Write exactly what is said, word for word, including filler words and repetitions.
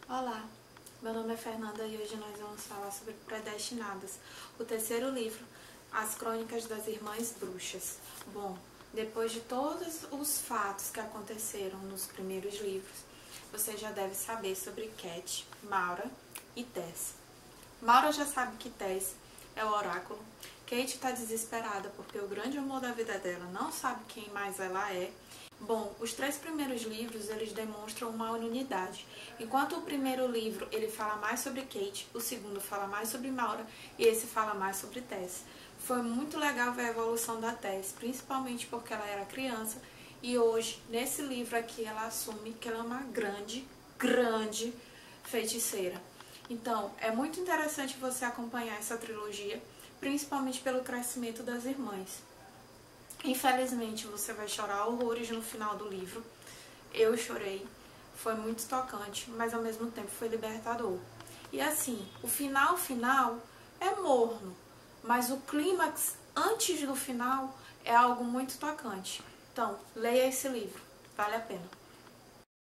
Olá, meu nome é Fernanda e hoje nós vamos falar sobre Predestinadas, o terceiro livro, As Crônicas das Irmãs Bruxas. Bom, depois de todos os fatos que aconteceram nos primeiros livros, você já deve saber sobre Cat, Maura e Tess. Maura já sabe que Tess é o oráculo. Kate está desesperada porque o grande amor da vida dela não sabe quem mais ela é. Bom, os três primeiros livros, eles demonstram uma unidade. Enquanto o primeiro livro, ele fala mais sobre Kate, o segundo fala mais sobre Maura e esse fala mais sobre Tess. Foi muito legal ver a evolução da Tess, principalmente porque ela era criança e hoje, nesse livro aqui, ela assume que ela é uma grande, grande feiticeira. Então, é muito interessante você acompanhar essa trilogia, principalmente pelo crescimento das irmãs. Infelizmente, você vai chorar horrores no final do livro. Eu chorei, foi muito tocante, mas ao mesmo tempo foi libertador. E assim, o final final é morno, mas o clímax antes do final é algo muito tocante. Então, leia esse livro, vale a pena.